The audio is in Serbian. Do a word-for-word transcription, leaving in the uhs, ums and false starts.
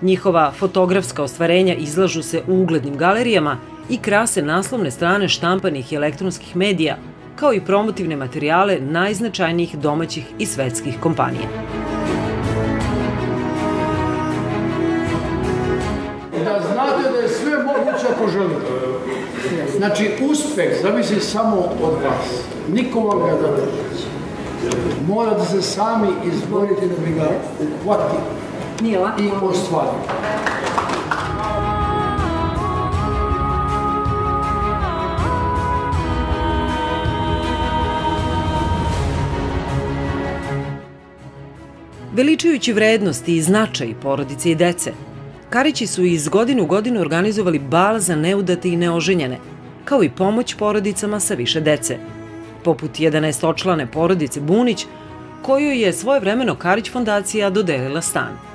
Njihova fotografska ostvarenja izlažu se u uglednim galerijama i krase naslovne strane štampanih i elektronskih medija, kao i promotivne materijale najznačajnijih domaćih i svetskih kompanija. Da znate da je sve moguće ako želite. Znači, uspeh zavisi samo od vas. Niko vam ga da drži. Morate se sami izboriti da bi ga uhvatili i ostvarili. Veličajući vrednosti i značaj porodice i dece, Karići su iz godine u godinu organizovali bal za neudate i neoženjene, kao i pomoć porodicama sa više dece, poput jedanaestočlane porodice Bunić, kojoj je svojevremeno Karić fondacija dodelila stan.